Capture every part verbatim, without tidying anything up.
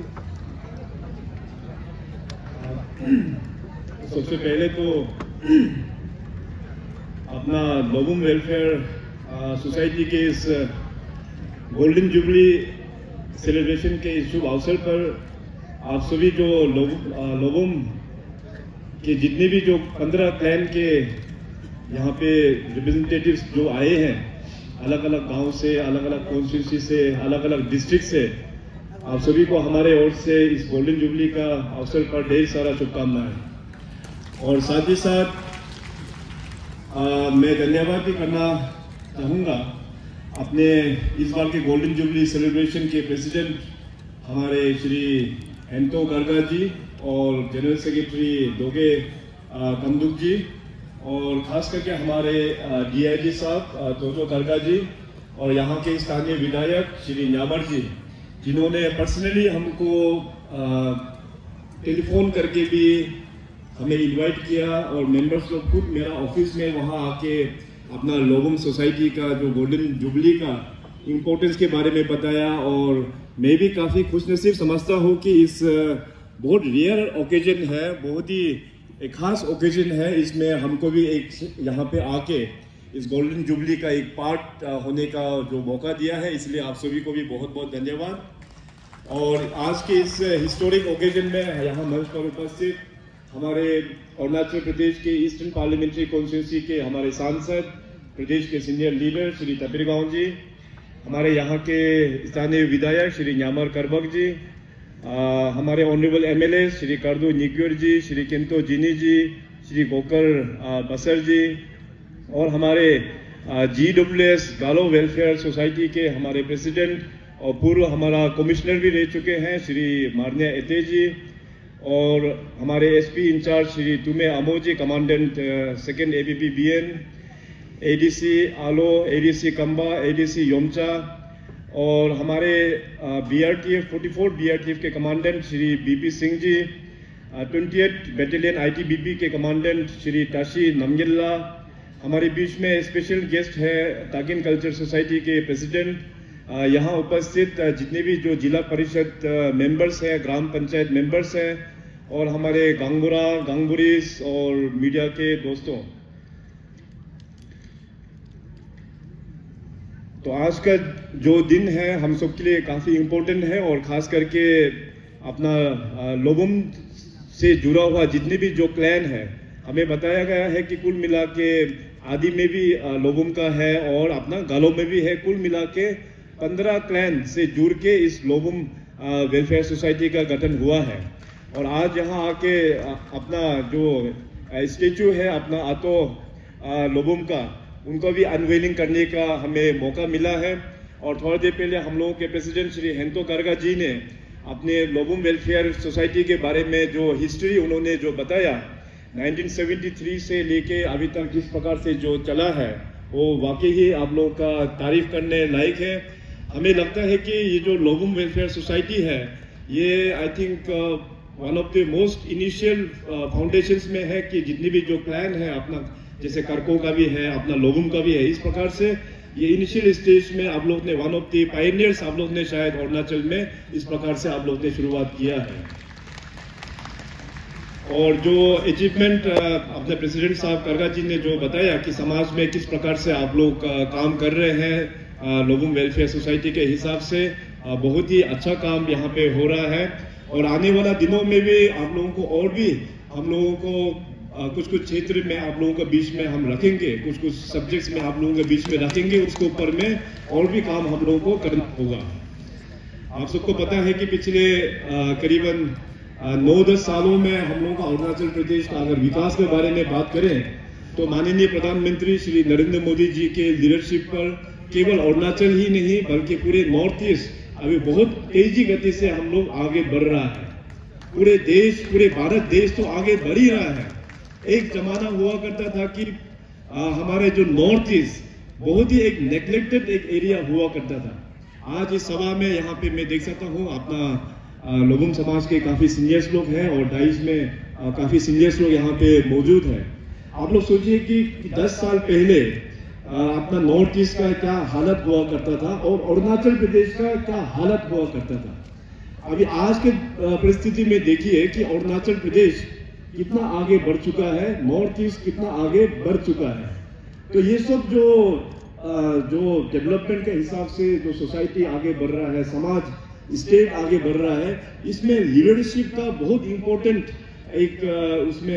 सबसे पहले तो अपना लोबुम वेलफेयर सोसाइटी के इस गोल्डन जुबली सेलिब्रेशन के इस शुभ अवसर पर आप सभी जो लोबुम के जितने भी जो पंद्रह क्लैन के यहाँ पे रिप्रेजेंटेटिव्स जो आए हैं, अलग अलग गांव से, अलग अलग कॉन्स्टिट्यूंसी से, अलग अलग डिस्ट्रिक्ट से, आप सभी को हमारे ओर से इस गोल्डन जुबली का अवसर पर ढेर सारा शुभकामनाएं। और साथ ही साथ आ, मैं धन्यवाद भी करना चाहूँगा अपने इस बार के गोल्डन जुबली सेलिब्रेशन के प्रेसिडेंट हमारे श्री हेंतो गर्गा जी और जनरल सेक्रेटरी दोगे कमदुक जी, और खास करके हमारे डीआईजी साहब तोजो गर्गा जी और यहाँ के स्थानीय विधायक श्री न्यामर जी, जिन्होंने पर्सनली हमको टेलीफोन करके भी हमें इनवाइट किया, और मेंबर्स लोग खुद मेरा ऑफिस में वहाँ आके अपना लोबुम सोसाइटी का जो गोल्डन जुबली का इम्पोर्टेंस के बारे में बताया। और मैं भी काफ़ी खुशनसीब समझता हूँ कि इस बहुत रेयर ओकेजन है, बहुत ही एक खास ओकेजन है, इसमें हमको भी एक यहाँ पे आके इस गोल्डन जुबली का एक पार्ट होने का जो मौका दिया है, इसलिए आप सभी को भी बहुत बहुत धन्यवाद। और आज के इस हिस्टोरिक ओकेजन में यहाँ मंच पर उपस्थित हमारे अरुणाचल प्रदेश के ईस्टर्न पार्लियामेंट्री कॉन्स्टिट्यूंसी के हमारे सांसद, प्रदेश के सीनियर लीडर श्री तपिर गांव जी, हमारे यहाँ के स्थानीय विधायक श्री न्यामर करबक जी, आ, हमारे ऑनरेबल एमएलए श्री करदू निक्योर जी, श्री किंतो जिनी जी, श्री गोकर बसर जी, और हमारे G W S Galo welfare society के हमारे प्रेसिडेंट और पूर्व हमारा कमिश्नर भी रह चुके हैं श्री मारनिया एते जी, और हमारे SP incharge Shri Tume Amo ji, commandant second ABP BN, ADC Aalo, ADC Kamba, ADC Yomcha, और हमारे बीआरटीएफ फोर्टी फोर बीआरटीएफ के commandant Shri BP Singh ji, twenty eight battalion ITBP के कमांडेंट श्री ताशी नमगिल्ला, हमारे बीच में स्पेशल गेस्ट है ताकिन कल्चर सोसाइटी के प्रेसिडेंट, यहाँ उपस्थित जितने भी जो जिला परिषद मेंबर्स हैं, ग्राम पंचायत मेंबर्स हैं, और हमारे गांगुरा गांगुरीस और मीडिया के दोस्तों। तो आज का जो दिन है हम सब के लिए काफ़ी इम्पोर्टेंट है, और ख़ास करके अपना लोबुम से जुड़ा हुआ जितने भी जो क्लैन है, हमें बताया गया है कि कुल मिला के आदि में भी लोबुम का है और अपना गालो में भी है, कुल मिला के पंद्रह क्लैन से जुड़ के इस लोबुम वेलफेयर सोसाइटी का गठन हुआ है। और आज यहाँ आके अपना जो स्टेचू है अपना आतो लोबुम का, उनको भी अनवेलिंग करने का हमें मौका मिला है। और थोड़ी देर पहले हम लोगों के प्रेसिडेंट श्री हेंतो गर्गा जी ने अपने लोबुम वेलफेयर सोसाइटी के बारे में जो हिस्ट्री उन्होंने जो बताया, नाइनटीन सेवेंटी थ्री से लेके अभी तक जिस प्रकार से जो चला है, वो वाकई ही आप लोगों का तारीफ करने लायक है। हमें लगता है कि ये जो लोबुम वेलफेयर सोसाइटी है, ये I think one of the most initial foundations में है कि जितने भी जो प्लान है अपना, जैसे करको का भी है, अपना लोबुम का भी है, इस प्रकार से ये इनिशियल स्टेज में आप लोग ने वन ऑफ द पायनियर्स आप लोग ने शायद अरुणाचल में इस प्रकार से आप लोग ने शुरुआत किया है। और जो अचीवमेंट अपने प्रेसिडेंट साहब करगा जी ने जो बताया कि समाज में किस प्रकार से आप लोग काम कर रहे हैं लोबुम वेलफेयर सोसाइटी के हिसाब से, बहुत ही अच्छा काम यहाँ पे हो रहा है। और आने वाला दिनों में भी आप लोगों को और भी हम लोगों को कुछ कुछ क्षेत्र में आप लोगों के बीच में हम रखेंगे, कुछ कुछ सब्जेक्ट्स में आप लोगों के बीच में रखेंगे, उसके ऊपर में और भी काम हम लोगों को करना होगा। आप सबको पता है कि पिछले करीबन नौ दस सालों में हम लोगों का अरुणाचल प्रदेश का अगर विकास के बारे में बात करें तो माननीय प्रधानमंत्री श्री नरेंद्र मोदी जी के लीडरशिप पर केवल अरुणाचल ही नहीं बल्कि पूरे नॉर्थ ईस्ट अभी बहुत तेजी गति से हम लोग आगे बढ़ रहा है। पूरे देश, पूरे भारत देश तो आगे बढ़ ही रहा है। एक जमाना हुआ करता था कि आ, हमारे जो नॉर्थ ईस्ट बहुत ही एक नेग्लेक्टेड एक एरिया हुआ करता था। आज इस सभा में यहाँ पे मैं देख सकता हूँ अपना लोबुम समाज के काफी सीनियर्स लोग हैं और डाइस में आ, काफी सीनियर्स लोग यहाँ पे मौजूद हैं। आप लोग सोचिए कि दस साल पहले अपना नॉर्थ ईस्ट का क्या हालत हुआ करता था और अरुणाचल प्रदेश का क्या हालत हुआ करता था। अभी आज के परिस्थिति में देखिए कि अरुणाचल प्रदेश कितना आगे बढ़ चुका है, नॉर्थ ईस्ट कितना आगे बढ़ चुका है। तो ये सब जो जो डेवलपमेंट के हिसाब से जो सोसाइटी आगे बढ़ रहा है, समाज स्टेट आगे बढ़ रहा है, इसमें लीडरशिप का बहुत इम्पोर्टेंट एक उसमें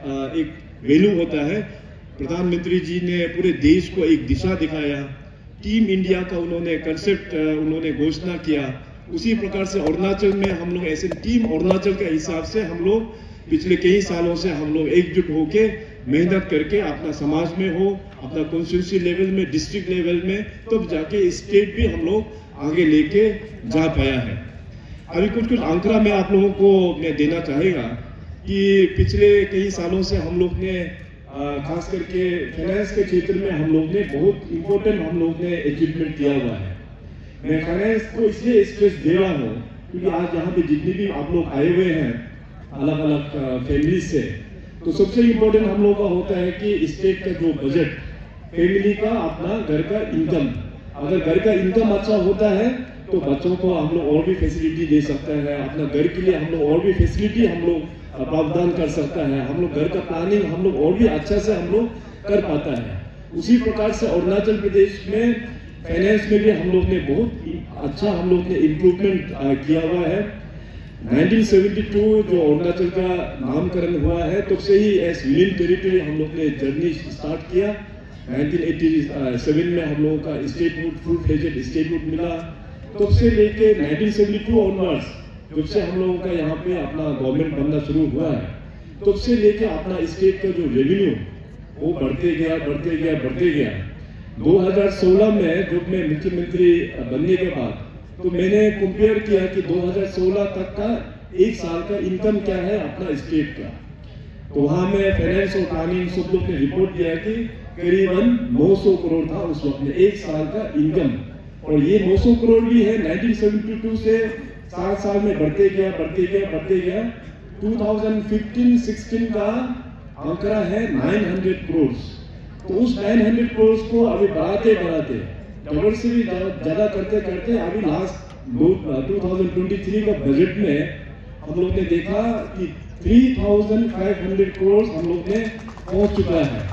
एक वैल्यू होता है। प्रधानमंत्री जी ने पूरे देश को एक दिशा दिखाया, टीम इंडिया का उन्होंने कंसेप्ट उन्होंने घोषणा किया। उसी प्रकार से अरुणाचल में हम लोग ऐसे टीम अरुणाचल के हिसाब से हम लोग पिछले कई सालों से हम लोग एकजुट होके मेहनत करके अपना समाज में हो, अपना कॉन्स्टिट्यूंसी लेवल में, डिस्ट्रिक्ट लेवल में, तब जाके स्टेट भी हम लोग आगे लेके जा पाया है। अभी कुछ कुछ आंकड़ा मैं आप लोगों को मैं देना चाहेगा कि पिछले कई सालों से हम लोग ने खास करके फाइनेंस के क्षेत्र में हम लोग ने बहुत इम्पोर्टेंट हम लोग ने अचीवमेंट किया हुआ है। मैं फाइनेंस को इसलिए स्ट्रेस दे रहा हूँ क्योंकि आज यहाँ पे जितने भी आप लोग आए हुए हैं अलग अलग फैमिली से, तो सबसे इम्पोर्टेंट हम लोग का होता है कि स्टेट का जो बजट, फैमिली का अपना घर का इनकम, अगर घर का इनकम अच्छा होता है तो बच्चों को हम लोग और भी फैसिलिटी दे सकता है, अपना घर के लिए हम लोग और भी फैसिलिटी हम लोग प्रावधान कर सकता है, हम लोग घर का प्लानिंग हम लोग और भी अच्छा से हम लोग कर पाता है। उसी प्रकार से अरुणाचल प्रदेश में फाइनेंस में भी हम लोग ने बहुत अच्छा हम लोग ने इम्प्रूवमेंट किया हुआ है। नाइनटीन सेवेंटी टू जो अरुणाचल का नामकरण हुआ है तब से ही एज यूनियन टेरिटरी हम लोग ने जर्नी स्टार्ट किया। नाइनटीन एटी सेवन में हम लोगों का स्टेटहुड, फुल फ्लेजेड स्टेटहुड मिला। तब से लेके नाइनटीन सेवेंटी टू ऑनवर्ड्स जब से हम लोगों का यहाँ पे अपना गवर्नमेंट बनना शुरू हुआ है, तब से लेके अपना स्टेट का जो रेवेन्यू वो बढ़ते गया बढ़ते गया बढ़ते गया। दो हज़ार सोलह में जब मैं मुख्यमंत्री बनने के बाद तो मैंने कंपेयर किया कि दो हज़ार सोलह तक का एक साल का इनकम क्या है अपना स्टेट का, तो वहां में फाइनेंस और प्लानिंग सब लोग ने रिपोर्ट दिया कि करीबन नौ सौ करोड़ था उस वक्त में एक साल का इनकम। और ये नौ सौ करोड़ भी है नाइनटीन सेवेंटी टू से सात साल में बढ़ते गया बढ़ते गया बढ़ते गया। दो हज़ार पंद्रह सोलह का आंकड़ा है नौ सौ करोड़। तो उस नौ सौ करोड़ को अभी बढ़ाते बढ़ाते डबल से भी ज्यादा करते करते अभी लास्ट दो हज़ार तेईस का बजट में हम लोग ने देखा कि तीन हज़ार पाँच सौ करोड़ हम लोग ने पहुंच चुका है।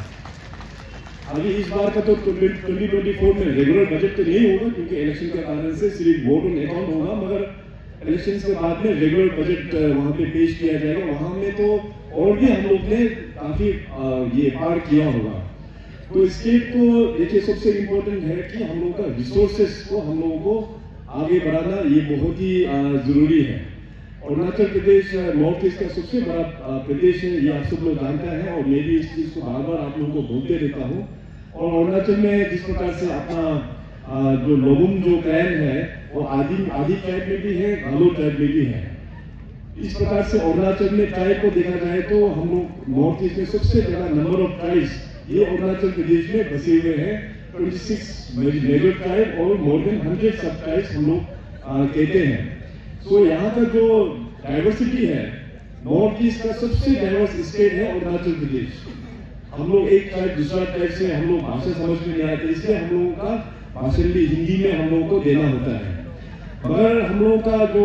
अभी इस बार का तो ट्वेंटी ट्वेंटी फोर में रेगुलर बजट तो नहीं होगा क्योंकि इलेक्शन के कारण से सिर्फ वोट ऑन अकाउंट होगा, मगर इलेक्शन के बाद में रेगुलर बजट वहां पे पेश किया जाएगा। वहां में तो और भी हम लोग ने काफी ये पार किया होगा। तो स्टेट को देखिए सबसे इम्पोर्टेंट है कि हम लोगों का रिसोर्सेस को हम लोगों को आगे बढ़ाना ये बहुत ही जरूरी है। अरुणाचल प्रदेश नॉर्थ ईस्ट का सबसे बड़ा प्रदेश है, ये आप सब लोग जानते हैं और मैं भी इस चीज को बार बार आप लोगों को बोलते रहता हूँ। और अरुणाचल में जिस प्रकार से अपना जो लोगुम जो क्लैन है वो आदि आदि ट्राइब में भी है, गालो ट्राइब में भी है। इस प्रकार से अरुणाचल में ट्राइब को देखा जाए तो हम लोग नॉर्थ ईस्ट में सबसे ज्यादा नंबर ऑफ ट्राइब्स ये अरुणाचल प्रदेश में बसे हुए हैं। छब्बीस मेजर ट्राइब और more than hundred sub tribes हम लोग कहते हैं। तो यहाँ का जो डाइवर्सिटी है, नॉर्थ ईस्ट का सबसे डाइवर्स स्टेट है अरुणाचल प्रदेश। हम लोग एक ट्राइब दूसरा ट्राइब से हम लोग भाषा समझ में नहीं आते, इसलिए हम लोगों का भाषण भी हिंदी में हम लोगों को देना होता है। मगर हम लोगों का जो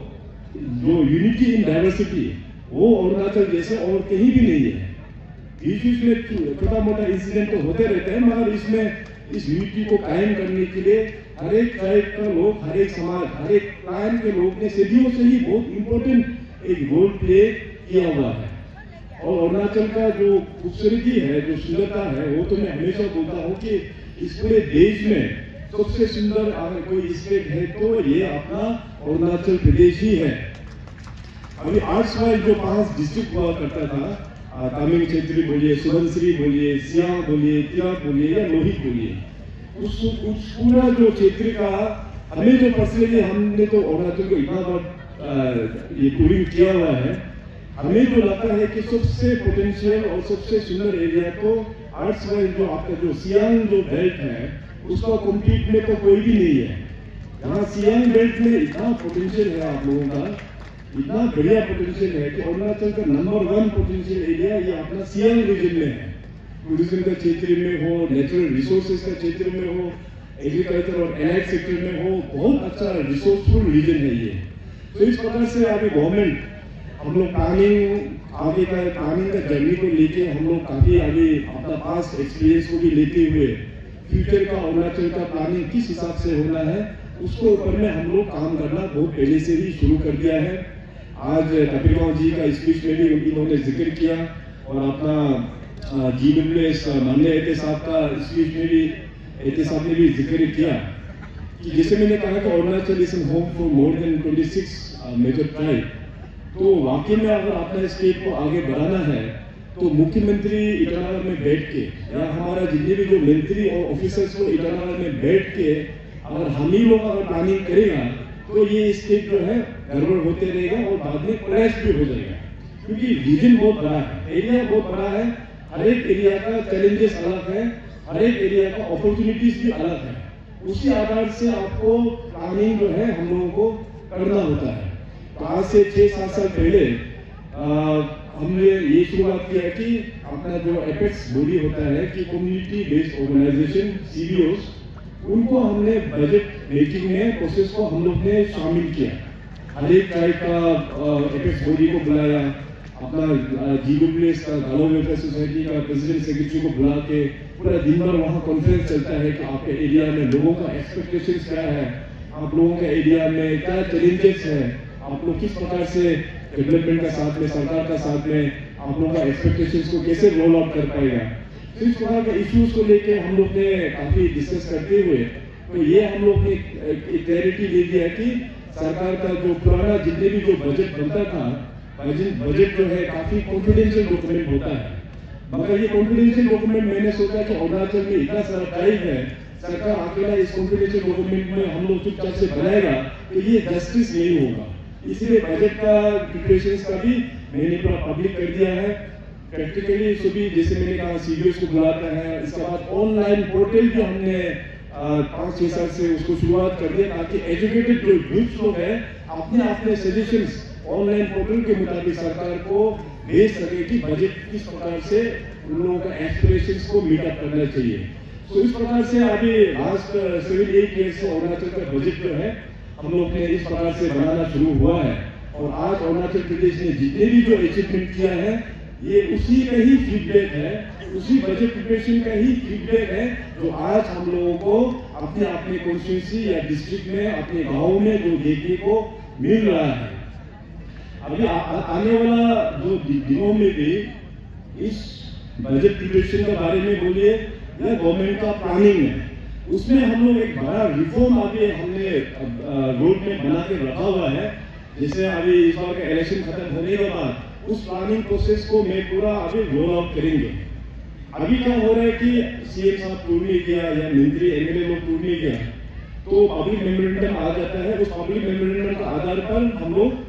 जो यूनिटी इन डाइवर्सिटी वो अरुणाचल जैसे और कहीं भी नहीं है। बीच बीच में छोटा मोटा इंसिडेंट तो होते रहते हैं, मगर इसमें इस यूनिटी को कायम करने के लिए हर एक ट्राइब का लोग, हर एक समाज, हर एक क्लान के लोग ने सदियों से ही बहुत इंपॉर्टेंट एक रोल प्ले किया हुआ है। और अरुणाचल का जो खूबसूरती है, जो सुंदरता है, वो तो मैं हमेशा बोलता हूँ कि इस पूरे देश में सबसे सुंदर अगर कोई स्टेट है तो ये अपना अरुणाचल प्रदेश ही है। अभी आर्ट्स वाइज जो पांच डिस्ट्रिक्ट हुआ करता था, कामेंग क्षेत्री बोलिए, सुबनसिरी बोलिए, सियांग बोलिए, तिरप बोलिए या लोहित बोलिए, उस उस पूरा जो क्षेत्र का हमें जो पर्सनली हमने तो अरुणाचल को इतना बार ये टूरिंग किया हुआ है, हमें जो लगता है कि सबसे पोटेंशियल और सबसे सुंदर एरिया तो आर्ट्स वाइज जो आपका जो सियांग जो बेल्ट है उसका कॉम्पीट में तो कोई भी नहीं है। यहाँ सियांग बेल्ट में इतना पोटेंशियल है आप लोगों का, इतना बढ़िया पोटेंशियल है कि अरुणाचल का नंबर वन पोटेंशियल एरिया ये अपना सियांग रीजन में है। टूरिज्म का क्षेत्र में हो, नेचुरल रिसोर्सेज का क्षेत्र में हो, एग्रीकल्चर और एलाइड सेक्टर में हो, बहुत अच्छा रिसोर्सफुल रीजन है ये। तो इस प्रकार से अभी गवर्नमेंट हम लोग प्लानिंग आगे का प्लानिंग का जर्नी को लेके हम लोग काफी अभी अपना पास एक्सपीरियंस को भी लेते हुए फ्यूचर का अरुणाचल का प्लानिंग किस हिसाब से होना है उसको ऊपर में हम लोग काम करना बहुत पहले से ही शुरू कर दिया है। आज कपिल गांव जी का स्पीच में भी इन्होंने जिक्र किया और अपना जी डब्ल्यू एस मान्य एहते साहब का स्पीच में भी एहते साहब ने भी जिक्र किया कि जैसे मैंने कहा कि Arunachal is an home for more than twenty six major tribe. तो वाकई में अगर अपना स्टेट को आगे बढ़ाना है तो मुख्यमंत्री ईटानगर में बैठ के या हमारा जितने भी जो मंत्री और ऑफिसर्स को ईटानगर में बैठ के अगर हम ही लोग अगर प्लानिंग करेगा तो ये स्टेट जो है गड़बड़ होते रहेगा और बाद में क्रैश भी हो जाएगा, क्योंकि रीजन बहुत बड़ा है, एरिया बहुत बड़ा है, हर एक एरिया का चैलेंजेस अलग है, हर एक एरिया का अपॉर्चुनिटीज भी अलग है। उसी आधार से आपको प्लानिंग जो है हम लोगों को करना होता है। तो आज से छह सात साल पहले हमने ये शुरुआत किया कि अपना जो एपेक्स बॉडी होता है कि कम्युनिटी बेस्ड ऑर्गेनाइजेशन सीबीओस, उनको हमने बजट मेकिंग में प्रोसेस को हम लोग ने शामिल किया। हर एक टाइप का एपेक्स बॉडी को बुलाया, अपना जीडब्ल्यूएस का गालो वेलफेयर सोसाइटी का प्रेसिडेंट सेक्रेटरी को बुला के पूरा दिन भर वहाँ कॉन्फ्रेंस चलता है कि आपके एरिया में लोगों का एक्सपेक्टेशंस क्या है, आप लोगों के एरिया में क्या चैलेंजेस है, आप लोग किस प्रकार से डेवलपमेंट का साथ में सरकार का साथ में आप लोगों का एक्सपेक्टेशंस को कैसे रोल आउट कर पाएगा। तो इस प्रकार के इश्यूज को लेके हम लोग ने काफी डिस्कस करते हुए तो ये हम लोग ने एक क्लैरिटी ले दिया कि सरकार का जो पुराना जितने भी जो बजट बनता था, बजट बजट जो है काफी कॉन्फिडेंशियल डॉक्यूमेंट होता है, मगर ये कॉन्फिडेंशियल डॉक्यूमेंट मैंने सोचा कि अरुणाचल में इतना सारा टाइम है, सरकार अकेला इस कॉन्फिडेंशियल डॉक्यूमेंट में हम लोग चुपचाप से बनाएगा तो ये जस्टिस नहीं होगा। इसलिए बजट का प्रिपरेशन का भी मैंने पूरा पब्लिक कर दिया है। प्रैक्टिकली सभी जैसे मैंने कहा सीडीओस को बुलाता है, इसके बाद ऑनलाइन पोर्टल भी हमने पाँच छह साल से उसको शुरुआत कर दिया ताकि एजुकेटेड जो यूथ लोग हैं अपने अपने सजेशंस ऑनलाइन पोर्टल के मुताबिक सरकार को भेज सके कि बजट किस प्रकार से उन लोगों का एस्पिरेशंस को मीट अप करना चाहिए। तो इस प्रकार से अभी लास्ट सेवन एट ईयर से अरुणाचल का बजट जो है हम लोग ने इस प्रकार से बनाना शुरू हुआ है और आज अरुणाचल प्रदेश ने जितने भी जो अचीवमेंट किया है ये उसी का ही फीडबैक है, उसी बजट प्रिपरेशन का ही फीडबैक है जो आज हम लोगों को अपने अपने कॉन्स्टिट्यूंसी या डिस्ट्रिक्ट में अपने गाँव में जो देखने को मिल रहा है। अभी आ, आ, आने वाला जो दिनों में भी इस बजट प्रिपरेशन के बारे में बोलिए या गवर्नमेंट का प्लानिंग है, उसमें हम लोग एक बड़ा रिफॉर्म अभी हमने रोड में बना के रखा हुआ है। जैसे अभी इस बार का इलेक्शन खत्म होने के बाद उस प्लानिंग प्रोसेस को मैं पूरा अभी रोल आउट करेंगे। अभी क्या हो रहा है कि सीएम साहब टूर नहीं किया या मंत्री एमएलए लोग टूर नहीं किया तो पब्लिक मेमोरेंडम आ जाता है, उस पब्लिक मेमोरेंडम के आधार पर हम लोग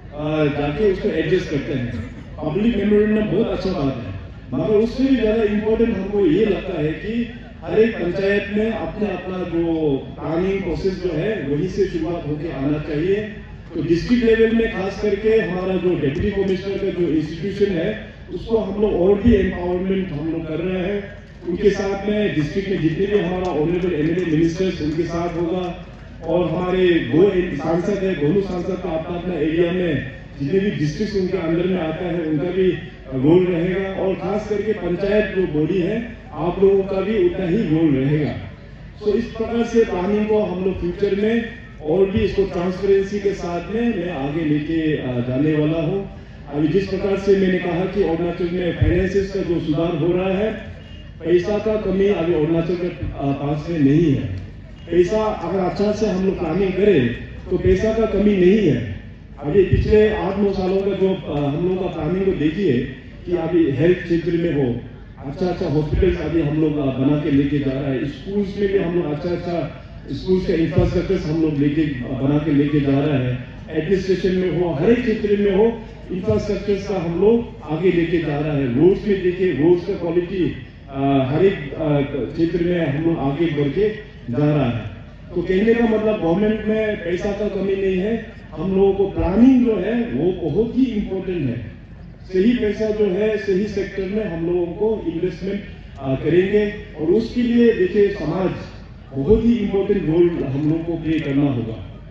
जाके उसको एडजस्ट करते हैं। पब्लिक मेमोरेंडम बहुत अच्छा बात है, मगर उससे भी ज्यादा इम्पोर्टेंट हमको ये लगता है कि हर एक पंचायत में अपना अपना जो प्लानिंग प्रोसेस जो है वहीं से शुरुआत होकर आना चाहिए। तो डिस्ट्रिक्ट लेवल में खास करके हमारा जो डिप्टी कमिश्नर का जो इंस्टीट्यूशन है उसको हम लोग और भी एम्पावरमेंट हम लोग कर रहे हैं। उनके साथ में डिस्ट्रिक्ट में जितने भी हमारा ऑनरेबल एमएलए मिनिस्टर्स उनके साथ होगा और हमारे दो सांसद है, दोनों सांसद का अपना अपना एरिया में जितने भी डिस्ट्रिक्ट उनके अंदर में आता है उनका भी रोल रहेगा और खास करके पंचायत जो बॉडी है आप लोगों का भी उतना ही रोल रहेगा। तो इस प्रकार से प्लानिंग को हम लोग फ्यूचर में और भी इसको ट्रांसपेरेंसी के साथ में मैं आगे लेके जाने वाला हूँ। अभी जिस प्रकार से मैंने कहा कि अरुणाचल में फाइनेंसेस का जो सुधार हो रहा है, पैसा का कमी अभी अरुणाचल के पास में नहीं है। पैसा अगर अच्छा से हम लोग प्लानिंग करें तो पैसा का कमी नहीं है। अभी पिछले आठ नौ सालों का जो हम लोग का प्लानिंग को देखिए कि अभी हेल्थ क्षेत्र में हो अच्छा अच्छा हॉस्पिटल्स अभी हम लोग बना के लेके जा रहा है, स्कूल्स में भी हम लोग अच्छा अच्छा स्कूल का इंफ्रास्ट्रक्चर हम लोग लेके बना के लेके जा रहा है, एडमिनिस्ट्रेशन में हो हर एक क्षेत्र में हो इंफ्रास्ट्रक्चर का हम लोग आगे लेके जा रहा है। रोड्स में देखिए रोड्स का क्वालिटी हर एक क्षेत्र में हम लोग आगे बढ़ के जा रहा है। तो कहने का मतलब गवर्नमेंट में पैसा का कमी नहीं है, हम लोगों को प्लानिंग जो है वो बहुत ही इम्पोर्टेंट है। सही पैसा जो है सही सेक्टर में हम लोगों को इन्वेस्टमेंट करेंगे और उसके लिए देखिए समाज बहुत ही इम्पोर्टेंट रोल हम लोग को प्ले करना होगा।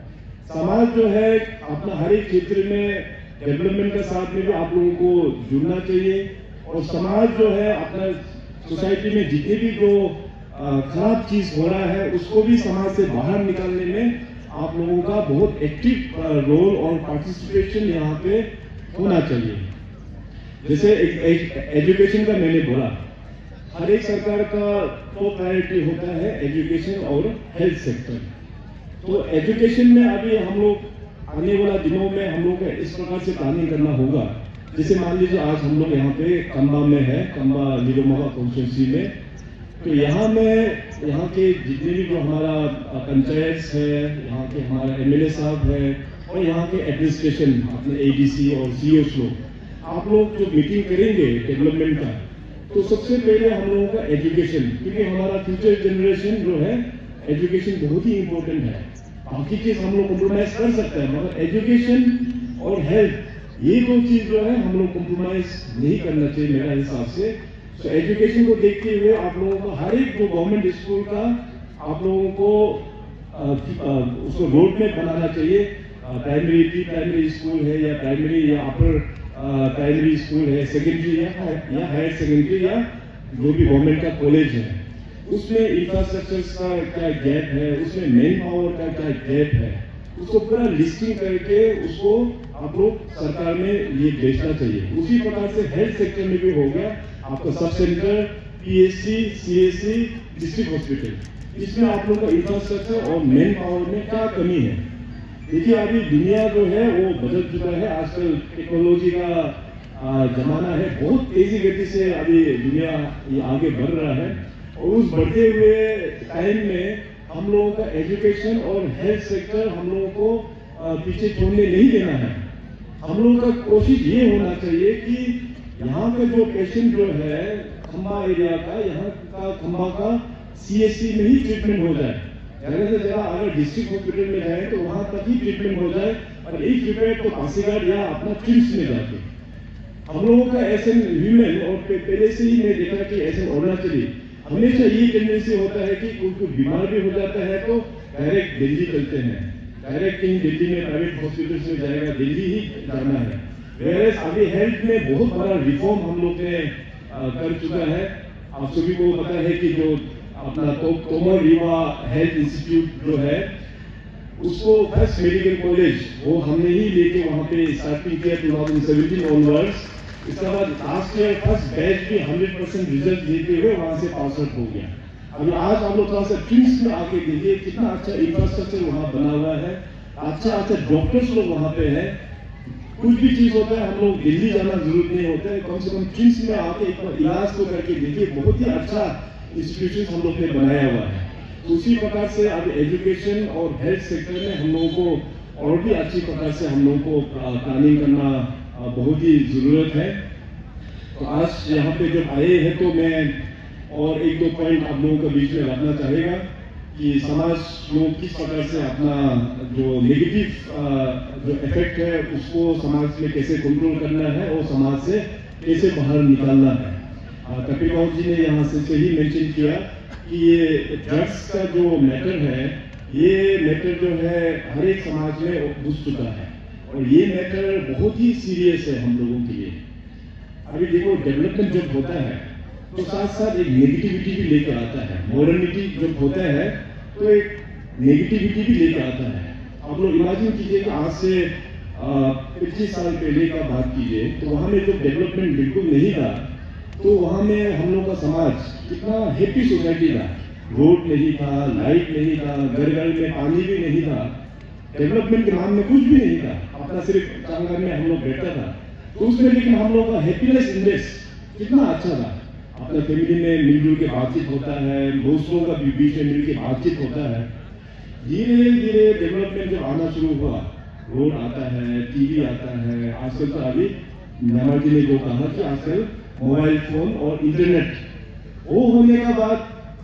समाज जो है अपना हर एक क्षेत्र में डेवलपमेंट के साथ में भी आप लोगों को जुड़ना चाहिए और समाज जो है अपना सोसाइटी में जितने भी जो खराब चीज हो रहा है उसको भी समाज से बाहर निकालने में आप लोगों का बहुत एक्टिव रोल और पार्टिसिपेशन यहाँ पे होना चाहिए। जैसे एक, एक एजुकेशन का मैंने बोला, हर एक सरकार का टॉप प्रायोरिटी होता है एजुकेशन और हेल्थ सेक्टर। तो एजुकेशन में अभी हम लोग आने वाला दिनों में हम लोग इस प्रकार से प्लानिंग करना होगा। जैसे मान लीजिए आज हम लोग यहाँ पे कंबा में है, कंबा लीलोमोगा कॉन्स्टिट्यूंसी में, तो यहाँ में यहाँ के जितने भी जो हमारा पंचायत है, यहाँ के हमारा एमएलए साहब है और यहाँ के एडमिनिस्ट्रेशन अपने एडीसी और सीओस लोग, आप लोग जो मीटिंग करेंगे डेवलपमेंट का, तो सबसे पहले हम लोगों का एजुकेशन, क्योंकि हमारा फ्यूचर जनरेशन जो है एजुकेशन बहुत ही इंपॉर्टेंट है। बाकी चीज हम लोग कॉम्प्रोमाइज कर सकते हैं मगर एजुकेशन और हेल्थ ये दो चीज जो है हम लोग कॉम्प्रोमाइज नहीं करना चाहिए मेरा हिसाब से। तो एजुकेशन को देखते हुए आप लोगों को हर एक जो गवर्नमेंट स्कूल का आप लोगों को आ, आ, उसको रोड मैप बनाना चाहिए। प्राइमरी प्री प्राइमरी स्कूल है या प्राइमरी या अपर प्राइमरी स्कूल है, सेकेंडरी या या हायर सेकेंडरी या जो भी गवर्नमेंट का कॉलेज है, उसमें इंफ्रास्ट्रक्चर का क्या गैप है, उसमें मैन पावर का क्या गैप है, उसको पूरा लिस्टिंग करके उसको आप लोग सरकार में ये भेजना चाहिए। उसी प्रकार से हेल्थ सेक्टर में भी हो गया आपका sub centre, PHC, CHC, district hospital, इसमें आप लोग का इंफ्रास्ट्रक्चर और मैन पावर में क्या कमी है। देखिए अभी दुनिया जो है वो बदल चुका है, आजकल टेक्नोलॉजी का जमाना है, बहुत तेजी गति से अभी दुनिया ये आगे बढ़ रहा है और उस बढ़ते हुए टाइम में हम लोगों का एजुकेशन और हेल्थ सेक्टर हम लोगों को पीछे छोड़ने नहीं देना है। हम लोगों का कोशिश ये होना चाहिए कि यहाँ का जो पेशेंट जो है खंबा एरिया का, यहाँ का खंबा का सीएचसी में ही ट्रीटमेंट हो जाए। ज्यादा से ज्यादा अगर डिस्ट्रिक्ट हॉस्पिटल में जाए तो वहां तक ही ट्रीटमेंट हो जाए और एक ट्रीटमेंट तो पासीघाट या अपना ट्रिम्स में जाके। हम लोगों का ऐसे ह्यूमन और पहले से ही मैं देखा कि ऐसे अरुणाचली हमेशा ये टेंडेंसी होता है कि कोई कोई बीमार भी हो जाता है तो डायरेक्ट दिल्ली चलते हैं, डायरेक्ट कहीं दिल्ली में प्राइवेट हॉस्पिटल में जाएगा, दिल्ली ही जाना है। वेयरएज अभी हेल्थ में बहुत बड़ा रिफॉर्म हम लोग ने कर चुका है। आप सभी को पता है कि जो अपना तो तोमर रीवा हेल्थ इंस्टीट्यूट जो है उसको फर्स्ट मेडिकल कॉलेज वो हमने ही लेके वहां पे स्टार्टिंग किया टू थाउजेंड सेवेंटीन ऑनवर्ड्स। इसके बाद लास्ट ईयर फर्स्ट बैच भी हंड्रेड परसेंट रिजल्ट देते हुए वहां से पास आउट हो गया। अभी आज हम लोग थोड़ा सा ट्रिम्स में आके देखिए कितना अच्छा इंफ्रास्ट्रक्चर वहां बना हुआ है, अच्छा अच्छा डॉक्टर्स लोग वहां पे है। कुछ भी चीज होता है हम लोग दिल्ली जाना जरूरत नहीं होता है, कम से कम ट्रिम्स में आके एक बार इलाज तो करके देखिए, बहुत ही अच्छा इंस्टीट्यूशन हम लोग ने बनाया हुआ है। तो उसी प्रकार से अब एजुकेशन और हेल्थ सेक्टर में हम लोगों को और भी अच्छी प्रकार से हम लोगों को प्लानिंग करना बहुत ही जरूरत है। तो आज यहाँ पे जब आए हैं तो मैं और एक दो पॉइंट आप लोगों के बीच में रखना चाहेगा कि समाज लोग किस प्रकार से अपना जो नेगेटिव जो इफेक्ट है उसको समाज में कैसे कंट्रोल करना है और समाज से कैसे बाहर निकालना है। कपिल राव जी ने यहाँ से, से ही मेंशन किया कि ये ड्रग्स का जो मैटर है, ये मैटर जो है हर एक समाज में घुस चुका है और ये मैटर बहुत ही सीरियस है हम लोगों के लिए। अभी देखो डेवलपमेंट जब होता है तो साथ साथ एक नेगेटिविटी भी लेकर आता है, मॉडर्निटी जब होता है तो एक नेगेटिविटी भी लेकर आता है। आप लोग इमेजिन कीजिए कि आज से पच्चीस साल पहले का बात कीजिए तो वहां में जब डेवलपमेंट बिल्कुल नहीं था तो वहां में हम लोग का समाज कितना हैप्पी सोसाइटी था, रोड नहीं था, लाइट नहीं था, घर घर में पानी भी नहीं था, डेवलपमेंट के नाम में कुछ भी नहीं था, अपना सिर्फ चांगघर में हम लोग बैठता था तो उसमें लेकिन हम लोग का हैप्पीनेस इंडेक्स कितना अच्छा था। अपना फैमिली में मिलजुल के बातचीत होता है, दोस्तों का बीच में मिलकर बातचीत होता है। धीरे धीरे डेवलपमेंट जब आना शुरू हुआ, रोड आता है, टीवी आता है, आजकल तो अभी नमर जी ने जो कहा कि आजकल मोबाइल फोन और इंटरनेट वो होने का बाद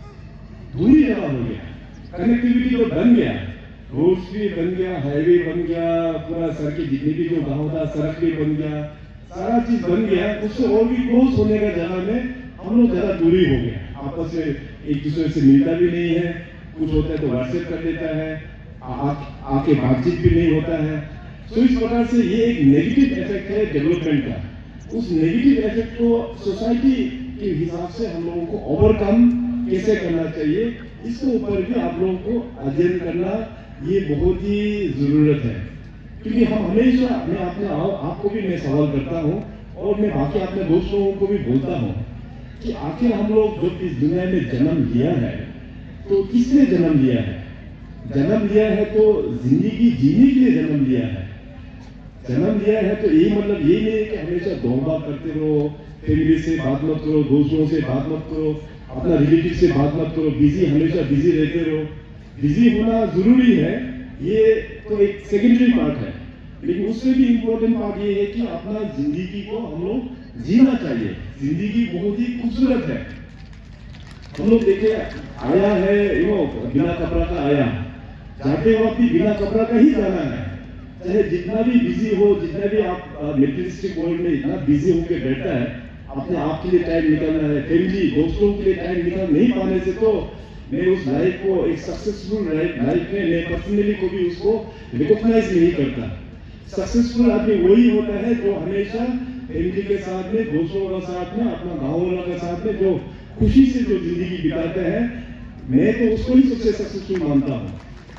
दूरी जगह हो गया, कनेक्टिविटी तो बन गया, रोड्स भी बन गया, हाईवे बन गया, पूरा सड़कें जितनी भी जो गाँव था सड़क भी बन गया, सारा चीज बन गया। उससे और भी क्लोज होने का जगह में हम लोग ज्यादा दूरी हो गया, आपस में एक दूसरे से मिलता भी नहीं है, कुछ होता है तो व्हाट्सएप कर देता है, आके बातचीत भी नहीं होता है। तो इस प्रकार से ये एक नेगेटिव इफेक्ट है डेवलपमेंट का। उस नेगेटिव इफेक्ट को सोसाइटी के हिसाब से हम लोगों को ओवरकम कैसे करना चाहिए, इसके ऊपर भी आप लोगों को अध्ययन करना ये बहुत ही जरूरत है। क्योंकि हम हमेशा मैं अपने आपको भी मैं सवाल करता हूँ और मैं बाकी अपने दोस्त लोगों को भी बोलता हूँ कि आखिर हम लोग जो इस दुनिया में जन्म लिया है तो किसने जन्म लिया है? जन्म लिया है तो जिंदगी जीने के लिए जन्म लिया है। जन्म लिया है तो यही मतलब यही नहीं है कि हमेशा दौड़ करते रहो, फैमिली से बात मत करो, दोस्तों से बात मत करो, अपना रिलेटिव से बात मत करो, बिजी हमेशा बिजी रहते रहो। बिजी होना जरूरी है, ये तो एक सेकेंडरी पार्ट है, लेकिन उससे भी इम्पोर्टेंट पार्ट ये है कि अपना जिंदगी को हम लोग जीना चाहिए। जिंदगी बहुत ही खूबसूरत है। हम लोग देखे आया है यू नो बिना कपड़ा का आया, जाते वक्त भी बिना कपड़ा का ही जाना है। चाहे जितना भी बिजी हो, जितना भी आप मेटेरियलिस्टिक वर्ल्ड में इतना बिजी होकर बैठा है, अपने आप के लिए टाइम निकालना है, फैमिली दोस्तों के लिए टाइम निकाल नहीं पाने से तो मैं उस लाइफ को एक सक्सेसफुल लाइफ में मैं पर्सनली को भी उसको रिकॉग्नाइज नहीं करता। सक्सेसफुल आदमी वही होता है जो हमेशा फैमिली के साथ में, दोस्तों के साथ में, अपना गाँव वालों के साथ में जो खुशी से जो जिंदगी बिताते हैं, मैं तो उसको ही सबसे सक्सेसफुल मानता हूँ।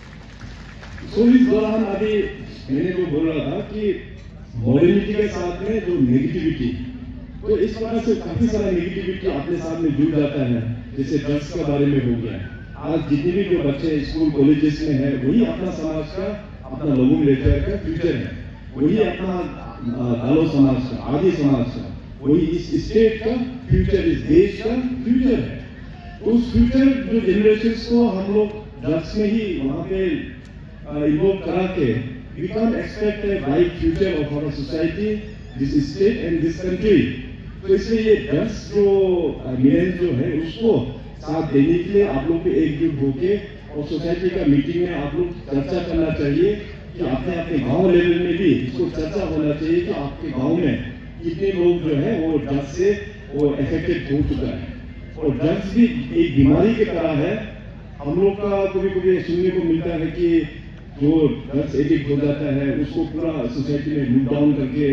तो इस दौरान अभी मैंने जो बोल रहा था कि मॉडर्निटी के साथ में जो नेगेटिविटी, तो इस प्रकार से काफी सारा नेगेटिविटी अपने साथ में जुड़ जाता है। जैसे ड्रग्स के बारे में हो गया, आज जितने भी जो बच्चे स्कूल कॉलेजेस में है वही अपना समाज का, अपना लोगों में का फ्यूचर है, वही अपना गालो समाज का, आदि समाज का, वही इस स्टेट का फ्यूचर, इस देश का फ्यूचर है। तो उस फ्यूचर जो जनरेशन को हम लोग ड्रग्स में ही वहां पे इन्वॉल्व करा के we can't expect a bright future of our society, this state and this country। तो इसलिए ये ड्रग्स जो मेन जो है उसको साथ देने के लिए आप लोग भी एकजुट होके और सोसाइटी का मीटिंग में आप लोग चर्चा करना चाहिए कि अपने अपने गांव लेवल में भी इसको चर्चा होना चाहिए कि आपके गांव में कितने लोग जो है वो ड्रग्स से वो अफेक्टेड हो चुका है। और ड्रग्स भी एक बीमारी की तरह है। हम लोग का कभी कभी सुनने को मिलता है कि जो ड्रग्स एडिक्ट हो जाता है उसको पूरा सोसाइटी में लूट डाउन करके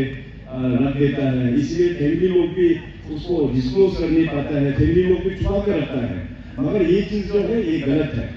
रख देता है, इसलिए फैमिली लोग भी उसको डिस्क्लोज कर नहीं पाता है, फैमिली लोग भी छुपा कर रखता है। मगर ये चीज जो है ये गलत है।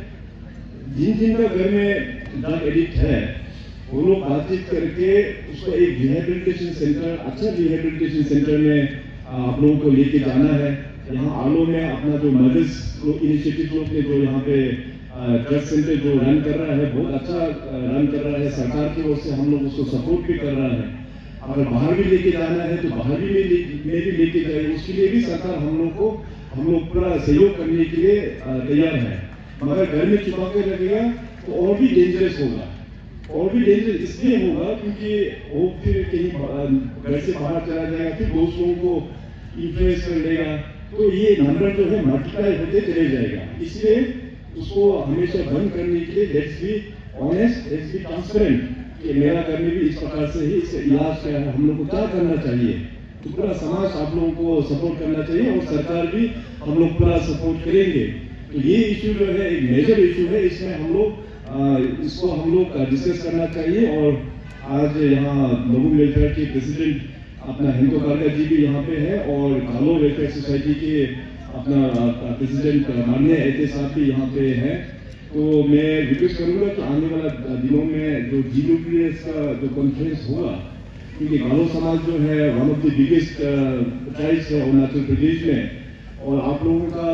जिन जिन का घर में ड्रग एडिक्ट है वो लोग बातचीत करके उसको एक रिहेबिलिटेशन सेंटर, अच्छा रिहेबिलिटेशन सेंटर में आप लोगों को लेके जाना है। यहाँ आलो में अपना जो मदर्स इनिशिएटिव लोग ने जो यहाँ पे ड्रग सेंटर जो रन कर रहा है बहुत अच्छा रन कर रहा है, सरकार की ओर से हम लोग उसको सपोर्ट भी कर रहा है। अगर बाहर भी लेके जाना है तो बाहर भी में भी लेके जाए, उसके लिए भी सरकार हम लोग को हम लोग पूरा सहयोग करने के लिए तैयार है। मगर घर में छुपा कर रखेगा तो और भी डेंजरस होगा, और भी डेंजरस इसलिए होगा क्योंकि वो फिर कहीं घर से बाहर चला जाएगा, फिर दोस्त लोगों को इन्फ्लुएंस कर लेगा, तो ये नंबर जो है मल्टीप्लाई होते चले जाएगा। इसलिए उसको हमेशा बंद करने के लिए let's be honest, let's be transparent कि मेरा घर में भी इस प्रकार से ही इसका इलाज क्या है, हम लोग को क्या करना चाहिए। तो पूरा समाज आप लोगों को सपोर्ट करना चाहिए और सरकार भी हम लोग पूरा सपोर्ट करेंगे। तो ये इशू जो है एक मेजर इशू है, इसमें हम लोग इसको हम लोग डिस्कस करना चाहिए। और आज यहाँ लोगों वेलफेयर के प्रेसिडेंट अपना हिंदू कारगा जी भी यहाँ पे है और गालो वेलफेयर सोसाइटी के अपना प्रेसिडेंट माननीय एते साहब भी यहाँ पे है। तो मैं रिक्वेस्ट करूंगा कि आने वाला दिनों में जो जी डब्ल्यू एस का जो कॉन्फ्रेंस होगा, क्योंकि गालो समाज जो है one of the biggest tribes है अरुणाचल प्रदेश में, और आप लोगों का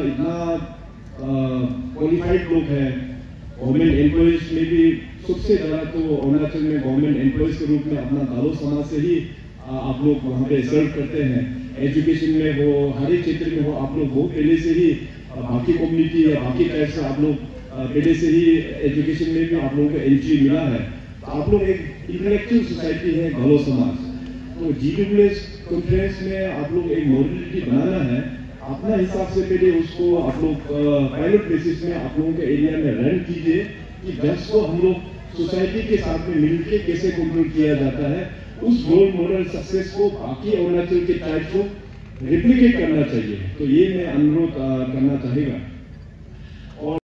इतना क्वालिफाइड लोग हैं, गवर्नमेंट एम्प्लॉयज में भी सबसे ज्यादा तो अरुणाचल में गवर्नमेंट एम्प्लॉयज के रूप में अपना गालो समाज से ही आप लोग वहाँ पे सर्व करते हैं। एजुकेशन में हो, हर एक क्षेत्र में हो, आप लोग बहुत पहले से ही बाकी कम्युनिटी या बाकी टाइप से आप लोग पहले से ही एजुकेशन में भी आप लोगों को एंट्री मिला है। तो आप लोग एक इंटेलेक्चुअल सोसाइटी है गालो समाज। तो जी डब्ल्यू एस कॉन्फ्रेंस में आप लोग एक मॉडलिटी बनाना है, अपना हिसाब से पहले उसको आप लोग पायलट बेसिस में आप लोगों के एरिया में रन कीजिए कि ड्रग्स को हम लोग सोसाइटी के साथ में मिलकर कैसे कंट्रोल किया जाता है। उस रोल मॉडल सक्सेस को बाकी अरुणाचल के ट्राइब को रिप्लिकेट करना चाहिए। तो ये मैं अनुरोध करना चाहेगा।